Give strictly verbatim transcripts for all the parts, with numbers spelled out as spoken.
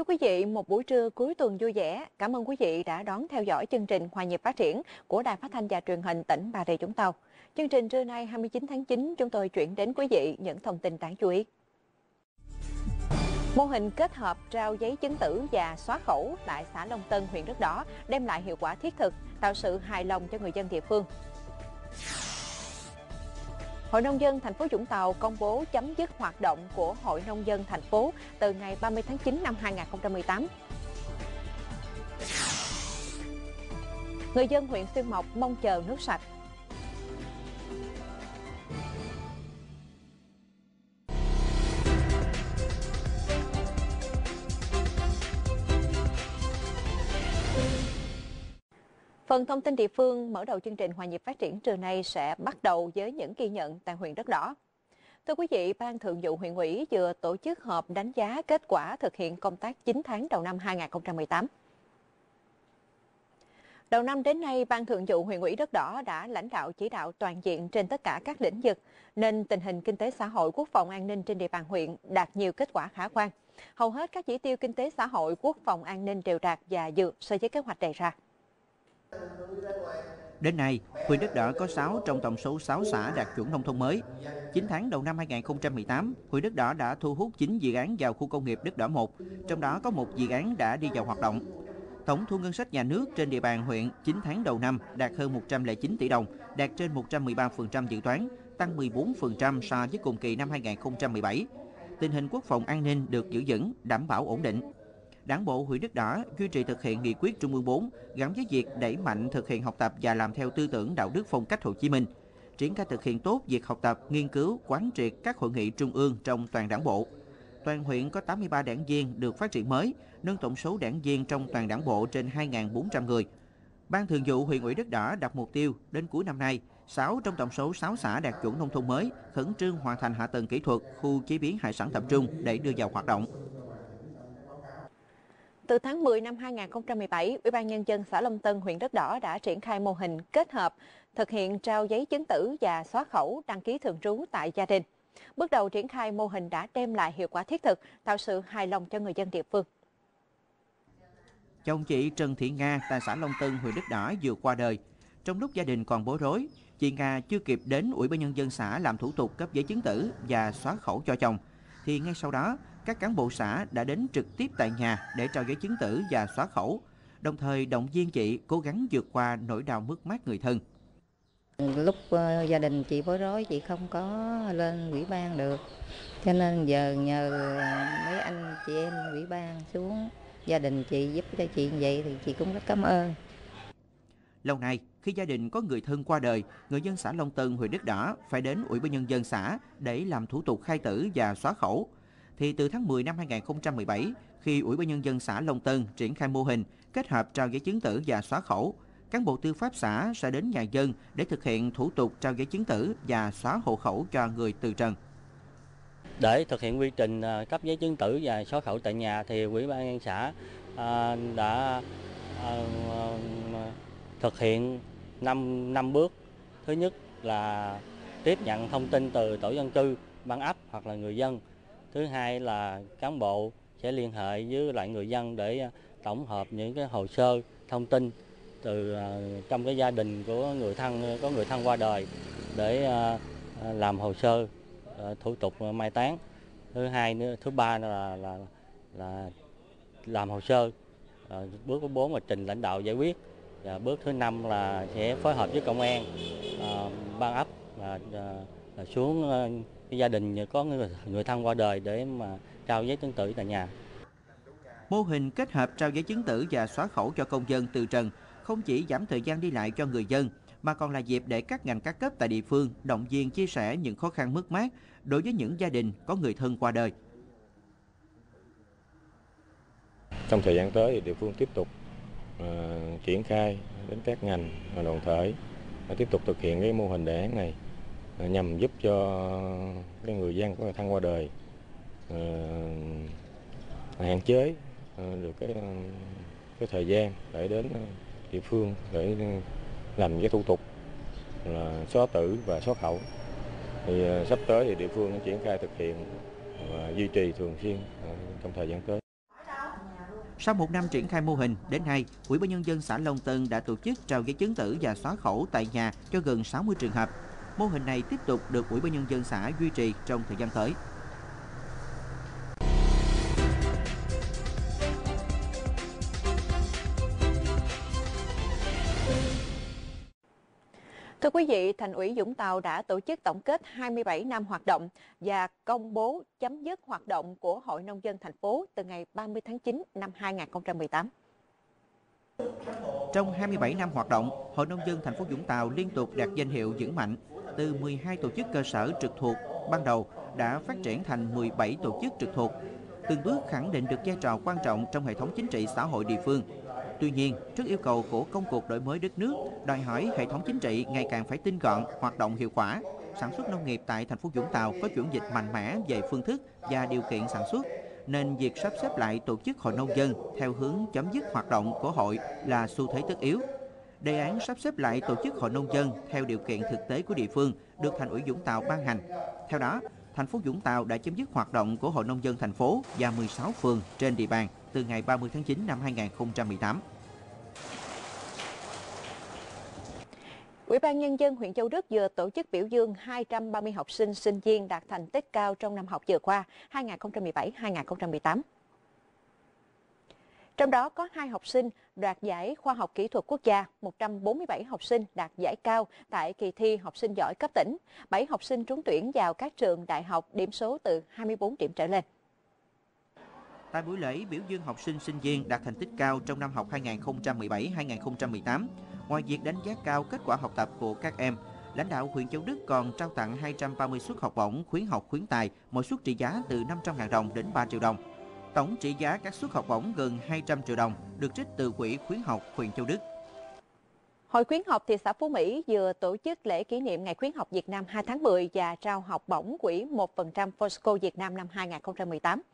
quý vị, một buổi trưa cuối tuần vui vẻ. Cảm ơn quý vị đã đón theo dõi chương trình Hòa nhịp phát triển của Đài Phát thanh và Truyền hình tỉnh Bà Rịa Vũng Tàu. Chương trình trưa nay hai mươi chín tháng chín, chúng tôi chuyển đến quý vị những thông tin đáng chú ý. Mô hình kết hợp trao giấy chứng tử và xóa khẩu tại xã Long Tân, huyện Đất Đỏ đem lại hiệu quả thiết thực, tạo sự hài lòng cho người dân địa phương. Hội Nông dân thành phố Vũng Tàu công bố chấm dứt hoạt động của Hội Nông dân thành phố từ ngày ba mươi tháng chín năm hai nghìn không trăm mười tám. Người dân huyện Xuyên Mộc mong chờ nước sạch. Phần thông tin địa phương mở đầu chương trình Hòa nhịp phát triển trưa nay sẽ bắt đầu với những ghi nhận tại huyện Đất Đỏ. Thưa quý vị, Ban Thường vụ huyện ủy vừa tổ chức họp đánh giá kết quả thực hiện công tác chín tháng đầu năm hai nghìn không trăm mười tám. Đầu năm đến nay, Ban Thường vụ huyện ủy Đất Đỏ đã lãnh đạo chỉ đạo toàn diện trên tất cả các lĩnh vực, nên tình hình kinh tế xã hội, quốc phòng an ninh trên địa bàn huyện đạt nhiều kết quả khả quan. Hầu hết các chỉ tiêu kinh tế xã hội, quốc phòng an ninh đều đạt và vượt so với kế hoạch đề ra. Đến nay, huyện Đất Đỏ có sáu trong tổng số sáu xã đạt chuẩn nông thôn mới. chín tháng đầu năm hai nghìn không trăm mười tám, huyện Đất Đỏ đã thu hút chín dự án vào khu công nghiệp Đất Đỏ một, trong đó có một dự án đã đi vào hoạt động. Tổng thu ngân sách nhà nước trên địa bàn huyện chín tháng đầu năm đạt hơn một trăm lẻ chín tỷ đồng, đạt trên một trăm mười ba phần trăm dự toán, tăng mười bốn phần trăm so với cùng kỳ năm hai nghìn không trăm mười bảy. Tình hình quốc phòng an ninh được giữ vững, đảm bảo ổn định. Đảng bộ huyện Đất Đỏ duy trì thực hiện nghị quyết Trung ương bốn gắn với việc đẩy mạnh thực hiện học tập và làm theo tư tưởng đạo đức phong cách Hồ Chí Minh, triển khai thực hiện tốt việc học tập, nghiên cứu, quán triệt các hội nghị trung ương trong toàn đảng bộ. Toàn huyện có tám mươi ba đảng viên được phát triển mới, nâng tổng số đảng viên trong toàn đảng bộ trên hai nghìn bốn trăm người. Ban Thường vụ huyện ủy Đất Đỏ đặt mục tiêu đến cuối năm nay, sáu trong tổng số sáu xã đạt chuẩn nông thôn mới khẩn trương hoàn thành hạ tầng kỹ thuật, khu chế biến hải sản tập trung để đưa vào hoạt động. Từ tháng mười năm hai nghìn không trăm mười bảy, Ủy ban Nhân dân xã Long Tân, huyện Đất Đỏ đã triển khai mô hình kết hợp thực hiện trao giấy chứng tử và xóa khẩu đăng ký thường trú tại gia đình. Bước đầu triển khai mô hình đã đem lại hiệu quả thiết thực, tạo sự hài lòng cho người dân địa phương. Chồng chị Trần Thị Nga tại xã Long Tân, huyện Đất Đỏ vừa qua đời. Trong lúc gia đình còn bối rối, chị Nga chưa kịp đến Ủy ban Nhân dân xã làm thủ tục cấp giấy chứng tử và xóa khẩu cho chồng, thì ngay sau đó, các cán bộ xã đã đến trực tiếp tại nhà để trao giấy chứng tử và xóa khẩu, đồng thời động viên chị cố gắng vượt qua nỗi đau mất mát người thân. Lúc uh, gia đình chị bối rối, chị không có lên ủy ban được, cho nên giờ nhờ mấy anh chị em ủy ban xuống gia đình chị giúp cho chị như vậy thì chị cũng rất cảm ơn. Lâu nay, khi gia đình có người thân qua đời, người dân xã Long Tân, huyện Đất Đỏ phải đến Ủy ban Nhân dân xã để làm thủ tục khai tử và xóa khẩu. Thì từ tháng mười năm hai nghìn không trăm mười bảy, khi Ủy ban Nhân dân xã Long Tân triển khai mô hình kết hợp trao giấy chứng tử và xóa khẩu, cán bộ tư pháp xã sẽ đến nhà dân để thực hiện thủ tục trao giấy chứng tử và xóa hộ khẩu cho người từ trần. Để thực hiện quy trình cấp giấy chứng tử và xóa khẩu tại nhà thì Ủy ban nhân dân xã đã thực hiện năm năm bước. Thứ nhất là tiếp nhận thông tin từ tổ dân cư, ban ấp hoặc là người dân. Thứ hai là cán bộ sẽ liên hệ với lại người dân để tổng hợp những cái hồ sơ thông tin từ trong cái gia đình của người thân, có người thân qua đời để làm hồ sơ thủ tục mai táng. Thứ hai nữa, thứ ba là là là làm hồ sơ. Bước thứ bốn là trình lãnh đạo giải quyết. Và bước thứ năm là sẽ phối hợp với công an, ban ấp và xuống gia đình có người, người thân qua đời để mà trao giấy chứng tử tại nhà. Mô hình kết hợp trao giấy chứng tử và xóa khẩu cho công dân từ trần không chỉ giảm thời gian đi lại cho người dân, mà còn là dịp để các ngành các cấp tại địa phương động viên chia sẻ những khó khăn mất mát đối với những gia đình có người thân qua đời. Trong thời gian tới thì địa phương tiếp tục uh, triển khai đến các ngành đoàn thể uh, tiếp tục thực hiện cái mô hình đề án này uh, nhằm giúp cho cái người dân có người thân qua đời uh, hạn chế uh, được cái cái thời gian để đến địa phương để làm cái thủ tục là xóa tử và xóa khẩu. Thì uh, sắp tới thì địa phương triển khai thực hiện và duy trì thường xuyên uh, trong thời gian tới. Sau một năm triển khai mô hình, đến nay, Ủy ban Nhân dân xã Long Tân đã tổ chức trao giấy chứng tử và xóa khẩu tại nhà cho gần sáu mươi trường hợp. Mô hình này tiếp tục được Ủy ban Nhân dân xã duy trì trong thời gian tới. Thưa quý vị, Thành ủy Vũng Tàu đã tổ chức tổng kết hai mươi bảy năm hoạt động và công bố chấm dứt hoạt động của Hội Nông dân thành phố từ ngày ba mươi tháng chín năm hai nghìn không trăm mười tám. Trong hai mươi bảy năm hoạt động, Hội Nông dân thành phố Vũng Tàu liên tục đạt danh hiệu vững mạnh. Từ mười hai tổ chức cơ sở trực thuộc ban đầu đã phát triển thành mười bảy tổ chức trực thuộc, từng bước khẳng định được vai trò quan trọng trong hệ thống chính trị xã hội địa phương. Tuy nhiên, trước yêu cầu của công cuộc đổi mới đất nước, đòi hỏi hệ thống chính trị ngày càng phải tinh gọn, hoạt động hiệu quả. Sản xuất nông nghiệp tại thành phố Vũng Tàu có chuyển dịch mạnh mẽ về phương thức và điều kiện sản xuất, nên việc sắp xếp lại tổ chức hội nông dân theo hướng chấm dứt hoạt động của hội là xu thế tất yếu. Đề án sắp xếp lại tổ chức hội nông dân theo điều kiện thực tế của địa phương được Thành ủy Vũng Tàu ban hành. Theo đó, thành phố Vũng Tàu đã chấm dứt hoạt động của Hội Nông dân thành phố và mười sáu phường trên địa bàn từ ngày ba mươi tháng chín năm hai nghìn không trăm mười tám. Ủy ban Nhân dân huyện Châu Đức vừa tổ chức biểu dương hai trăm ba mươi học sinh sinh viên đạt thành tích cao trong năm học vừa qua hai nghìn không trăm mười bảy hai nghìn không trăm mười tám. Trong đó có hai học sinh đoạt giải khoa học kỹ thuật quốc gia, một trăm bốn mươi bảy học sinh đạt giải cao tại kỳ thi học sinh giỏi cấp tỉnh, bảy học sinh trúng tuyển vào các trường đại học điểm số từ hai mươi bốn điểm trở lên. Tại buổi lễ biểu dương học sinh sinh viên đạt thành tích cao trong năm học hai nghìn không trăm mười bảy hai nghìn không trăm mười tám, ngoài việc đánh giá cao kết quả học tập của các em, lãnh đạo huyện Châu Đức còn trao tặng hai trăm ba mươi suất học bổng khuyến học khuyến tài, mỗi suất trị giá từ năm trăm nghìn đồng đến ba triệu đồng. Tổng trị giá các suất học bổng gần hai trăm triệu đồng, được trích từ quỹ khuyến học huyện Châu Đức. Hội khuyến học thị xã Phú Mỹ vừa tổ chức lễ kỷ niệm Ngày khuyến học Việt Nam hai tháng mười và trao học bổng quỹ một phần trăm Fosco Việt Nam năm hai nghìn không trăm mười tám.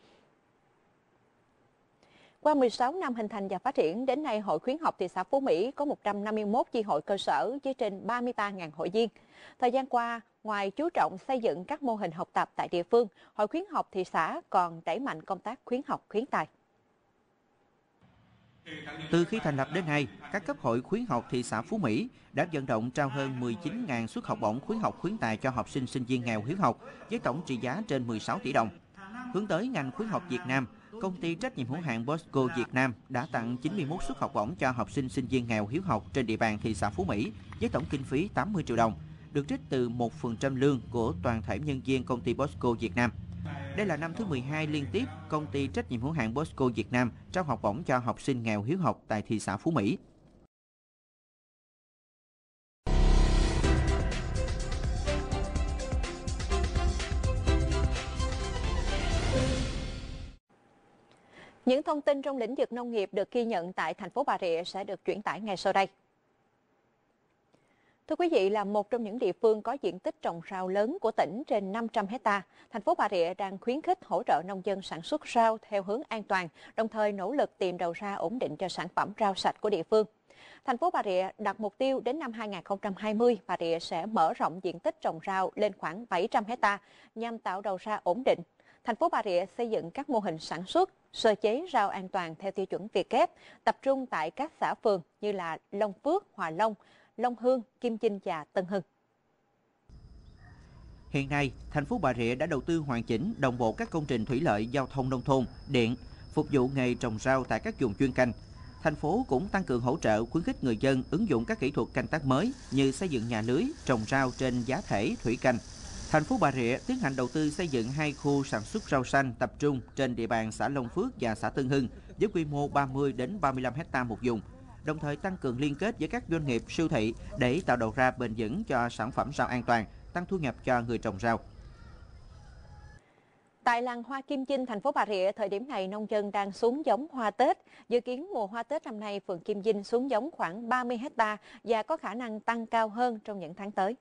Qua mười sáu năm hình thành và phát triển, đến nay Hội khuyến học thị xã Phú Mỹ có một trăm năm mươi mốt chi hội cơ sở với trên ba mươi ba nghìn hội viên. Thời gian qua, ngoài chú trọng xây dựng các mô hình học tập tại địa phương, Hội khuyến học thị xã còn đẩy mạnh công tác khuyến học khuyến tài. Từ khi thành lập đến nay, các cấp hội khuyến học thị xã Phú Mỹ đã vận động trao hơn mười chín nghìn suất học bổng khuyến học khuyến tài cho học sinh sinh viên nghèo hiếu học với tổng trị giá trên mười sáu tỷ đồng. Hướng tới ngành khuyến học Việt Nam, công ty trách nhiệm hữu hạn Bosco Việt Nam đã tặng chín mươi mốt suất học bổng cho học sinh sinh viên nghèo hiếu học trên địa bàn thị xã Phú Mỹ với tổng kinh phí tám mươi triệu đồng, được trích từ một phần trăm lương của toàn thể nhân viên công ty Bosco Việt Nam. Đây là năm thứ mười hai liên tiếp công ty trách nhiệm hữu hạn Bosco Việt Nam trao học bổng cho học sinh nghèo hiếu học tại thị xã Phú Mỹ. Những thông tin trong lĩnh vực nông nghiệp được ghi nhận tại thành phố Bà Rịa sẽ được chuyển tải ngay sau đây. Thưa quý vị, là một trong những địa phương có diện tích trồng rau lớn của tỉnh trên năm trăm héc ta, thành phố Bà Rịa đang khuyến khích hỗ trợ nông dân sản xuất rau theo hướng an toàn, đồng thời nỗ lực tìm đầu ra ổn định cho sản phẩm rau sạch của địa phương. Thành phố Bà Rịa đặt mục tiêu đến năm hai nghìn không trăm hai mươi, Bà Rịa sẽ mở rộng diện tích trồng rau lên khoảng bảy trăm héc ta nhằm tạo đầu ra ổn định. Thành phố Bà Rịa xây dựng các mô hình sản xuất, sơ chế rau an toàn theo tiêu chuẩn Việt Gáp, tập trung tại các xã phường như là Long Phước, Hòa Long, Long Hương, Kim Chinh và Tân Hưng. Hiện nay, thành phố Bà Rịa đã đầu tư hoàn chỉnh đồng bộ các công trình thủy lợi, giao thông nông thôn, điện, phục vụ nghề trồng rau tại các vùng chuyên canh. Thành phố cũng tăng cường hỗ trợ khuyến khích người dân ứng dụng các kỹ thuật canh tác mới như xây dựng nhà lưới, trồng rau trên giá thể thủy canh. Thành phố Bà Rịa tiến hành đầu tư xây dựng hai khu sản xuất rau xanh tập trung trên địa bàn xã Long Phước và xã Tân Hưng với quy mô ba mươi đến ba mươi lăm héc ta một vùng, đồng thời tăng cường liên kết với các doanh nghiệp, siêu thị để tạo đầu ra bền vững cho sản phẩm rau an toàn, tăng thu nhập cho người trồng rau. Tại làng hoa Kim Chinh, thành phố Bà Rịa, thời điểm này nông dân đang xuống giống hoa Tết. Dự kiến mùa hoa Tết năm nay, phường Kim Chinh xuống giống khoảng ba mươi héc ta và có khả năng tăng cao hơn trong những tháng tới.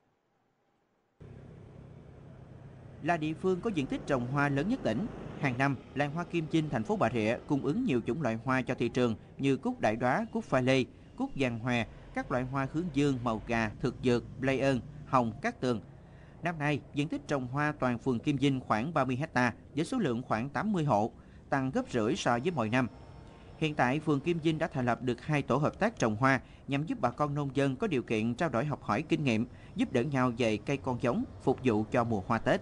Là địa phương có diện tích trồng hoa lớn nhất tỉnh, hàng năm làng hoa Kim Chinh, thành phố Bà Rịa cung ứng nhiều chủng loại hoa cho thị trường như cúc đại đóa, cúc pha lê, cúc vàng hòe, các loại hoa hướng dương, màu gà, thực dược, lây ơn, hồng, cát tường. Năm nay, diện tích trồng hoa toàn phường Kim Chinh khoảng ba mươi héc ta với số lượng khoảng tám mươi hộ, tăng gấp rưỡi so với mọi năm. Hiện tại, phường Kim Dinh đã thành lập được hai tổ hợp tác trồng hoa nhằm giúp bà con nông dân có điều kiện trao đổi học hỏi kinh nghiệm, giúp đỡ nhau về cây con giống, phục vụ cho mùa hoa Tết.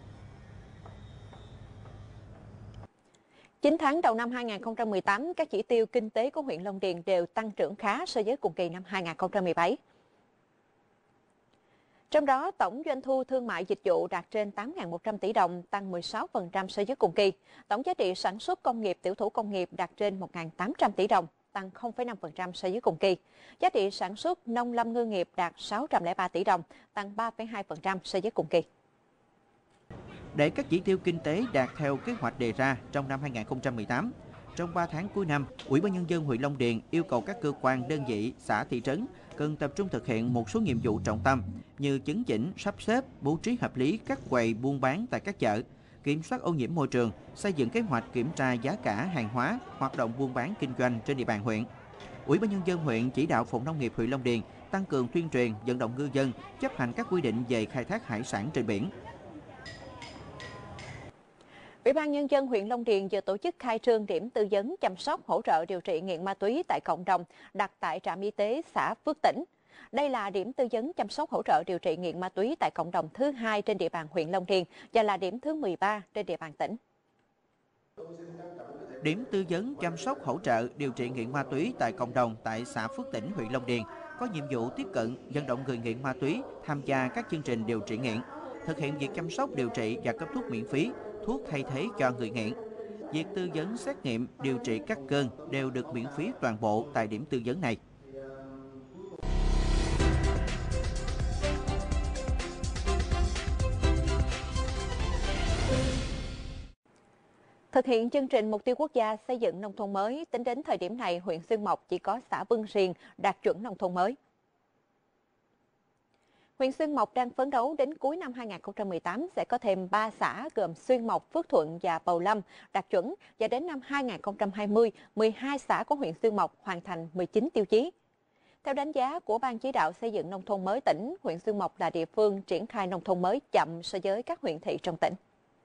chín tháng đầu năm hai nghìn không trăm mười tám, các chỉ tiêu kinh tế của huyện Long Điền đều tăng trưởng khá so với cùng kỳ năm hai nghìn không trăm mười bảy. Trong đó, tổng doanh thu thương mại dịch vụ đạt trên tám nghìn một trăm tỷ đồng, tăng mười sáu phần trăm so với cùng kỳ. Tổng giá trị sản xuất công nghiệp, tiểu thủ công nghiệp đạt trên một nghìn tám trăm tỷ đồng, tăng không phẩy năm phần trăm so với cùng kỳ. Giá trị sản xuất nông lâm ngư nghiệp đạt sáu trăm lẻ ba tỷ đồng, tăng ba phẩy hai phần trăm so với cùng kỳ. Để các chỉ tiêu kinh tế đạt theo kế hoạch đề ra trong năm hai nghìn không trăm mười tám, trong ba tháng cuối năm, Ủy ban Nhân dân huyện Long Điền yêu cầu các cơ quan, đơn vị, xã, thị trấn cần tập trung thực hiện một số nhiệm vụ trọng tâm như chấn chỉnh, sắp xếp, bố trí hợp lý các quầy buôn bán tại các chợ, kiểm soát ô nhiễm môi trường, xây dựng kế hoạch kiểm tra giá cả hàng hóa, hoạt động buôn bán kinh doanh trên địa bàn huyện. Ủy ban Nhân dân huyện chỉ đạo Phòng Nông nghiệp huyện Long Điền tăng cường tuyên truyền, vận động ngư dân chấp hành các quy định về khai thác hải sản trên biển. Ủy ban Nhân dân huyện Long Điền vừa tổ chức khai trương điểm tư vấn chăm sóc hỗ trợ điều trị nghiện ma túy tại cộng đồng đặt tại trạm y tế xã Phước Tỉnh. Đây là điểm tư vấn chăm sóc hỗ trợ điều trị nghiện ma túy tại cộng đồng thứ hai trên địa bàn huyện Long Điền và là điểm thứ mười ba trên địa bàn tỉnh. Điểm tư vấn chăm sóc hỗ trợ điều trị nghiện ma túy tại cộng đồng tại xã Phước Tỉnh, huyện Long Điền có nhiệm vụ tiếp cận, vận động người nghiện ma túy tham gia các chương trình điều trị nghiện, thực hiện việc chăm sóc điều trị và cấp thuốc miễn phí, thuốc thay thế cho người nghiện. Việc tư vấn, xét nghiệm, điều trị các cơn đều được miễn phí toàn bộ tại điểm tư vấn này. Thực hiện chương trình Mục tiêu Quốc gia xây dựng nông thôn mới, tính đến thời điểm này, huyện Xuyên Mộc chỉ có xã Vân Riềng đạt chuẩn nông thôn mới. Huyện Xuyên Mộc đang phấn đấu đến cuối năm hai nghìn không trăm mười tám sẽ có thêm ba xã gồm Xuyên Mộc, Phước Thuận và Bầu Lâm đạt chuẩn, và đến năm hai nghìn không trăm hai mươi, mười hai xã của huyện Xuyên Mộc hoàn thành mười chín tiêu chí. Theo đánh giá của Ban chỉ đạo xây dựng nông thôn mới tỉnh, huyện Xuyên Mộc là địa phương triển khai nông thôn mới chậm so với các huyện thị trong tỉnh.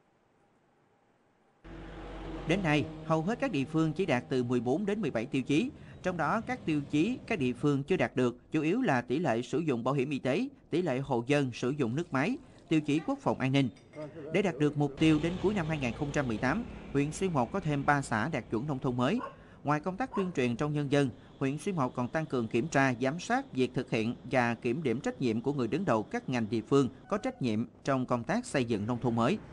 Đến nay, hầu hết các địa phương chỉ đạt từ mười bốn đến mười bảy tiêu chí. Trong đó, các tiêu chí các địa phương chưa đạt được chủ yếu là tỷ lệ sử dụng bảo hiểm y tế, tỷ lệ hộ dân sử dụng nước máy, tiêu chí quốc phòng an ninh. Để đạt được mục tiêu đến cuối năm hai nghìn không trăm mười tám, huyện Xuyên Mộc có thêm ba xã đạt chuẩn nông thôn mới. Ngoài công tác tuyên truyền trong nhân dân, huyện Xuyên Mộc còn tăng cường kiểm tra, giám sát việc thực hiện và kiểm điểm trách nhiệm của người đứng đầu các ngành địa phương có trách nhiệm trong công tác xây dựng nông thôn mới.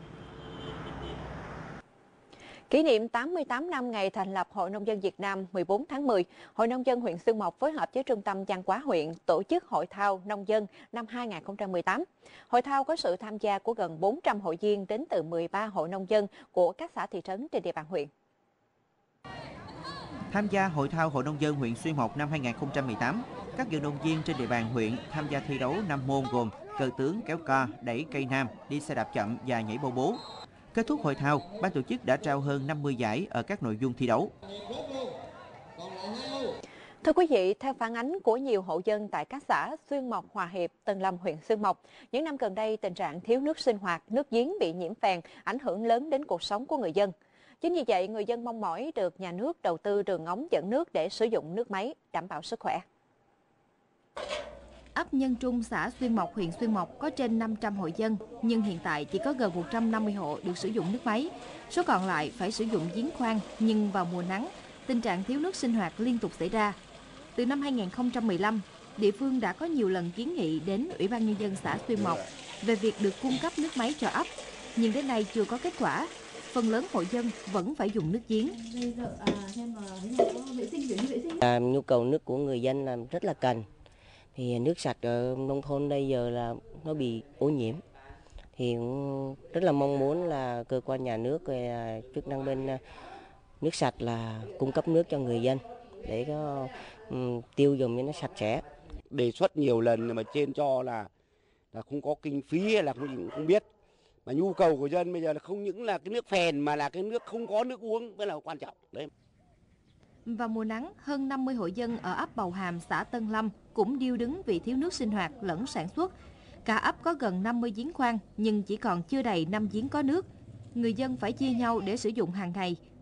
Kỷ niệm tám mươi tám năm ngày thành lập Hội Nông dân Việt Nam mười bốn tháng mười, Hội Nông dân huyện Xuyên Mộc phối hợp với Trung tâm Văn hóa huyện tổ chức Hội thao Nông dân năm hai nghìn không trăm mười tám. Hội thao có sự tham gia của gần bốn trăm hội viên đến từ mười ba hội nông dân của các xã thị trấn trên địa bàn huyện. Tham gia Hội thao Hội Nông dân huyện Xuyên Mộc năm hai nghìn không trăm mười tám, các vận động viên trên địa bàn huyện tham gia thi đấu năm môn gồm cờ tướng, kéo co, đẩy cây nam, đi xe đạp chậm và nhảy bô bố. Kết thúc hội thao, ban tổ chức đã trao hơn năm mươi giải ở các nội dung thi đấu. Thưa quý vị, theo phản ánh của nhiều hộ dân tại các xã Xuyên Mộc, Hòa Hiệp, Tân Lâm, huyện Xuyên Mộc, những năm gần đây tình trạng thiếu nước sinh hoạt, nước giếng bị nhiễm phèn ảnh hưởng lớn đến cuộc sống của người dân. Chính vì vậy, người dân mong mỏi được nhà nước đầu tư đường ống dẫn nước để sử dụng nước máy, đảm bảo sức khỏe. Ấp Nhân Trung, xã Xuyên Mộc, huyện Xuyên Mộc có trên năm trăm hộ dân, nhưng hiện tại chỉ có gần một trăm năm mươi hộ được sử dụng nước máy. Số còn lại phải sử dụng giếng khoan, nhưng vào mùa nắng, tình trạng thiếu nước sinh hoạt liên tục xảy ra. Từ năm hai nghìn không trăm mười lăm, địa phương đã có nhiều lần kiến nghị đến Ủy ban Nhân dân xã Xuyên Mộc về việc được cung cấp nước máy cho ấp, nhưng đến nay chưa có kết quả. Phần lớn hộ dân vẫn phải dùng nước giếng. À, nhu cầu nước của người dân là rất là cần. Thì nước sạch ở nông thôn bây giờ là nó bị ô nhiễm. Thì cũng rất là mong muốn là cơ quan nhà nước chức năng bên nước sạch là cung cấp nước cho người dân để có um, tiêu dùng cho nó sạch sẽ. Đề xuất nhiều lần mà trên cho là là không có kinh phí hay là không, không biết. Mà nhu cầu của dân bây giờ là không những là cái nước phèn mà là cái nước không có nước uống mới là quan trọng. Đấy. Vào mùa nắng, hơn năm mươi hộ dân ở ấp Bầu Hàm, xã Tân Lâm cũng điêu đứng vì thiếu nước sinh hoạt lẫn sản xuất. Cả ấp có gần năm mươi giếng khoan nhưng chỉ còn chưa đầy năm giếng có nước. Người dân phải chia nhau để sử dụng hàng ngày,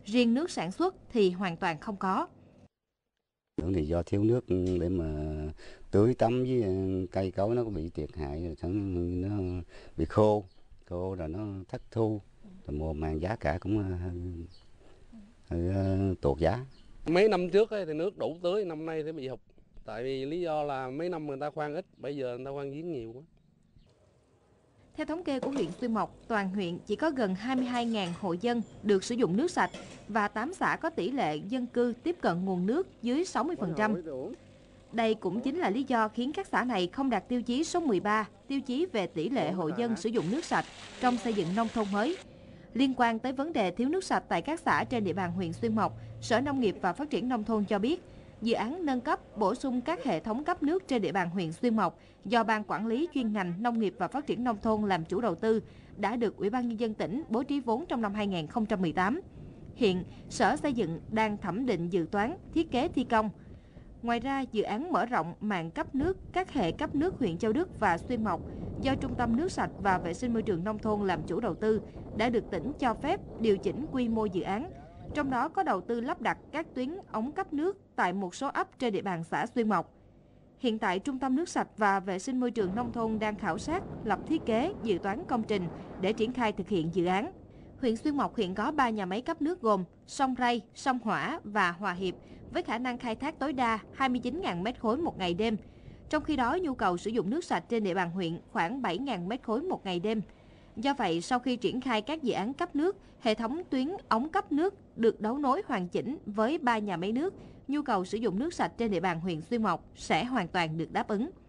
riêng nước sản xuất thì hoàn toàn không có. Thì do thiếu nước để mà tưới tắm với cây cối nó có bị thiệt hại, nó bị khô, khô rồi nó thất thu, rồi mùa màng giá cả cũng hơi, hơi tuột giá. Mấy năm trước ấy, thì nước đủ tưới, năm nay thì bị hụt. Tại vì lý do là mấy năm người ta khoan ít, bây giờ người ta khoan giếng nhiều quá. Theo thống kê của huyện Xuyên Mộc, toàn huyện chỉ có gần hai mươi hai nghìn hộ dân được sử dụng nước sạch và tám xã có tỷ lệ dân cư tiếp cận nguồn nước dưới sáu mươi phần trăm. Đây cũng chính là lý do khiến các xã này không đạt tiêu chí số mười ba, tiêu chí về tỷ lệ hộ dân sử dụng nước sạch trong xây dựng nông thôn mới. Liên quan tới vấn đề thiếu nước sạch tại các xã trên địa bàn huyện Xuyên Mộc, Sở Nông nghiệp và Phát triển Nông thôn cho biết, dự án nâng cấp, bổ sung các hệ thống cấp nước trên địa bàn huyện Xuyên Mộc do Ban Quản lý chuyên ngành Nông nghiệp và Phát triển Nông thôn làm chủ đầu tư đã được Ủy ban Nhân dân tỉnh bố trí vốn trong năm hai nghìn không trăm mười tám. Hiện, Sở Xây dựng đang thẩm định dự toán, thiết kế thi công. Ngoài ra, dự án mở rộng mạng cấp nước các hệ cấp nước huyện Châu Đức và Xuyên Mộc do Trung tâm Nước sạch và Vệ sinh môi trường nông thôn làm chủ đầu tư đã được tỉnh cho phép điều chỉnh quy mô dự án. Trong đó có đầu tư lắp đặt các tuyến ống cấp nước tại một số ấp trên địa bàn xã Xuyên Mộc. Hiện tại, Trung tâm Nước sạch và Vệ sinh môi trường nông thôn đang khảo sát, lập thiết kế, dự toán công trình để triển khai thực hiện dự án. Huyện Xuyên Mộc hiện có ba nhà máy cấp nước gồm Sông Ray, Sông Hỏa và Hòa Hiệp với khả năng khai thác tối đa hai mươi chín nghìn mét khối một ngày đêm. Trong khi đó, nhu cầu sử dụng nước sạch trên địa bàn huyện khoảng bảy nghìn mét khối một ngày đêm. Do vậy, sau khi triển khai các dự án cấp nước, hệ thống tuyến ống cấp nước được đấu nối hoàn chỉnh với ba nhà máy nước, nhu cầu sử dụng nước sạch trên địa bàn huyện Xuyên Mộc sẽ hoàn toàn được đáp ứng.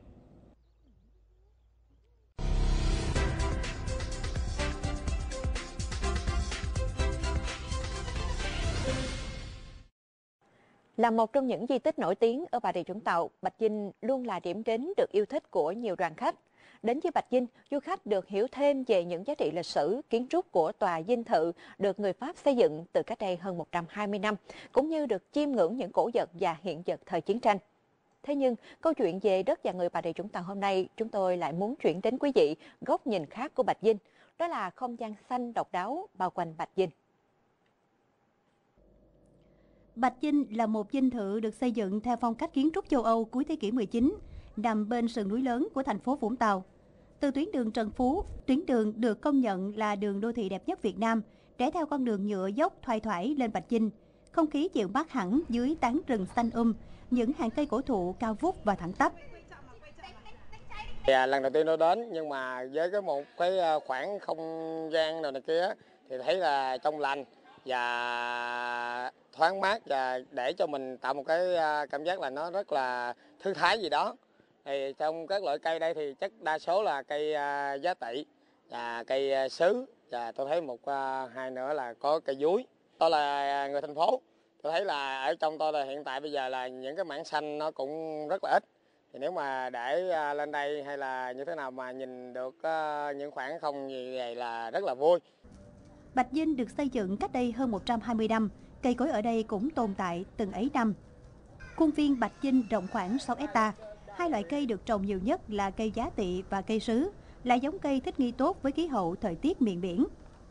Là một trong những di tích nổi tiếng ở Bà Rịa Vũng Tàu, Bạch Dinh luôn là điểm đến được yêu thích của nhiều đoàn khách. Đến với Bạch Dinh, du khách được hiểu thêm về những giá trị lịch sử, kiến trúc của tòa dinh thự được người Pháp xây dựng từ cách đây hơn một trăm hai mươi năm, cũng như được chiêm ngưỡng những cổ vật và hiện vật thời chiến tranh. Thế nhưng, câu chuyện về đất và người Bà Rịa Vũng Tàu hôm nay, chúng tôi lại muốn chuyển đến quý vị góc nhìn khác của Bạch Dinh, đó là không gian xanh độc đáo bao quanh Bạch Dinh. Bạch Dinh là một dinh thự được xây dựng theo phong cách kiến trúc châu Âu cuối thế kỷ mười chín, nằm bên sườn núi lớn của thành phố Vũng Tàu. Từ tuyến đường Trần Phú, tuyến đường được công nhận là đường đô thị đẹp nhất Việt Nam, rẽ theo con đường nhựa dốc thoai thoải lên Bạch Dinh. Không khí dịu mát hẳn dưới tán rừng xanh um, những hàng cây cổ thụ cao vút và thẳng tắp. À, lần đầu tiên tôi đến, nhưng mà với cái một cái khoảng không gian nào này kia thì thấy là trong lành và thoáng mát, và để cho mình tạo một cái cảm giác là nó rất là thư thái gì đó. Thì trong các loại cây đây thì chắc đa số là cây giá tị và cây sứ, và tôi thấy một hai nữa là có cây dúi. Tôi là người thành phố, tôi thấy là ở trong tôi là hiện tại bây giờ là những cái mảng xanh nó cũng rất là ít. Thì nếu mà để lên đây hay là như thế nào mà nhìn được những khoảng không như vậy là rất là vui. Bạch Dinh được xây dựng cách đây hơn một trăm hai mươi năm, cây cối ở đây cũng tồn tại từng ấy năm. Khuôn viên Bạch Dinh rộng khoảng sáu héc ta. Hai loại cây được trồng nhiều nhất là cây giá tị và cây sứ, là giống cây thích nghi tốt với khí hậu thời tiết miền biển.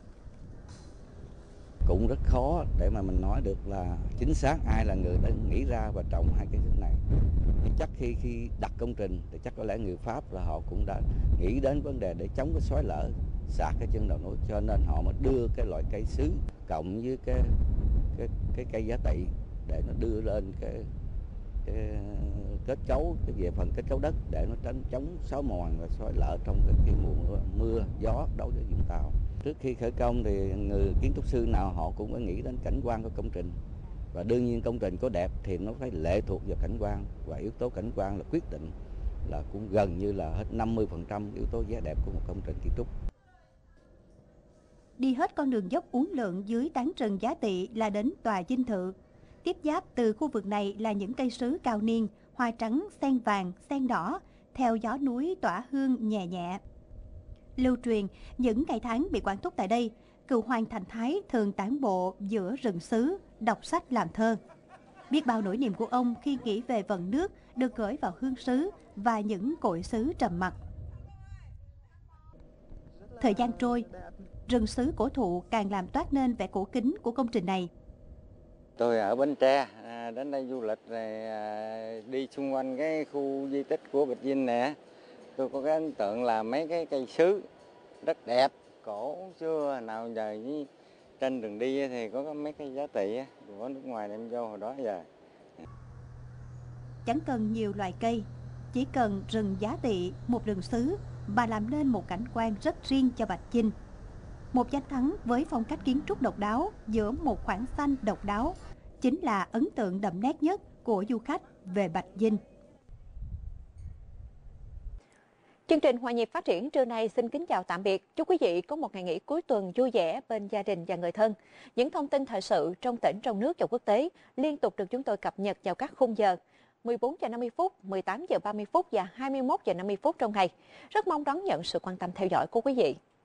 Cũng rất khó để mà mình nói được là chính xác ai là người đã nghĩ ra và trồng hai cây sứ này. Thì chắc khi khi đặt công trình thì chắc có lẽ người Pháp là họ cũng đã nghĩ đến vấn đề để chống cái xói lở sạt cái chân đầu núi, cho nên họ mới đưa cái loại cây sứ cộng với cái cái cái cây giá tị để nó đưa lên cái, cái kết cấu cái về phần kết cấu đất để nó tránh chống xói mòn và xói lở trong cái, cái mùa mưa gió đối với Vũng Tàu. Trước khi khởi công thì người kiến trúc sư nào họ cũng phải nghĩ đến cảnh quan của công trình, và đương nhiên công trình có đẹp thì nó phải lệ thuộc vào cảnh quan, và yếu tố cảnh quan là quyết định, là cũng gần như là hết năm mươi phần trăm yếu tố giá đẹp của một công trình kiến trúc. Đi hết con đường dốc uốn lượn dưới tán rừng giá tị là đến tòa dinh thự. Tiếp giáp từ khu vực này là những cây sứ cao niên, hoa trắng, sen vàng, sen đỏ, theo gió núi tỏa hương nhẹ nhẹ. Lưu truyền, những ngày tháng bị quản thúc tại đây, cựu hoàng Thành Thái thường tản bộ giữa rừng sứ, đọc sách làm thơ. Biết bao nỗi niềm của ông khi nghĩ về vận nước được gửi vào hương sứ và những cội sứ trầm mặc. Thời gian trôi, rừng sứ cổ thụ càng làm toát nên vẻ cổ kính của công trình này. Tôi ở Bến Tre, à, đến đây du lịch này, à, đi xung quanh cái khu di tích của Bạch Dinh nè. Tôi có cái ấn tượng là mấy cái cây sứ rất đẹp, cổ xưa nào giờ với trên đường đi thì có mấy cái giá trị của nước ngoài đem vô hồi đó giờ. Chẳng cần nhiều loài cây, chỉ cần rừng Giá Tỵ, một rừng sứ mà làm nên một cảnh quan rất riêng cho Bạch Dinh. Một danh thắng với phong cách kiến trúc độc đáo giữa một khoảng xanh độc đáo chính là ấn tượng đậm nét nhất của du khách về Bạch Dinh. Chương trình Hòa nhịp phát triển trưa nay xin kính chào tạm biệt. Chúc quý vị có một ngày nghỉ cuối tuần vui vẻ bên gia đình và người thân. Những thông tin thời sự trong tỉnh, trong nước và quốc tế liên tục được chúng tôi cập nhật vào các khung giờ mười bốn giờ năm mươi phút, mười tám giờ ba mươi phút và hai mươi mốt giờ năm mươi phút trong ngày. Rất mong đón nhận sự quan tâm theo dõi của quý vị.